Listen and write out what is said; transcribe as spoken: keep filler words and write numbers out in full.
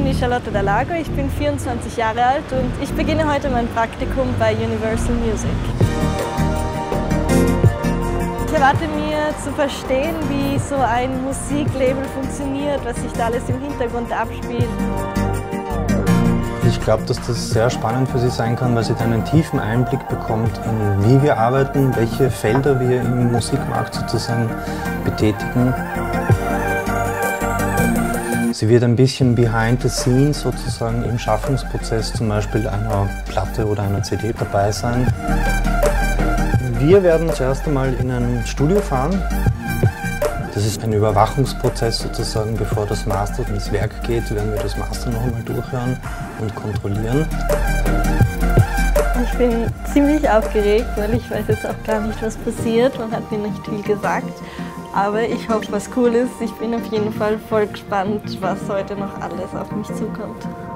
die Charlotte Dalago, ich bin vierundzwanzig Jahre alt und ich beginne heute mein Praktikum bei Universal Music. Ich erwarte mir zu verstehen, wie so ein Musiklabel funktioniert, was sich da alles im Hintergrund abspielt. Ich glaube, dass das sehr spannend für Sie sein kann, weil sie dann einen tiefen Einblick bekommt, in wie wir arbeiten, welche Felder wir im Musikmarkt sozusagen betätigen. Sie wird ein bisschen behind the scenes sozusagen im Schaffungsprozess zum Beispiel einer Platte oder einer C D dabei sein. Wir werden zuerst einmal in ein Studio fahren. Das ist ein Überwachungsprozess sozusagen, bevor das Master ins Werk geht, werden wir das Master noch einmal durchhören und kontrollieren. Ich bin ziemlich aufgeregt, weil ich weiß jetzt auch gar nicht, was passiert. Man hat mir nicht viel gesagt, aber ich hoffe, was cool ist. Ich bin auf jeden Fall voll gespannt, was heute noch alles auf mich zukommt.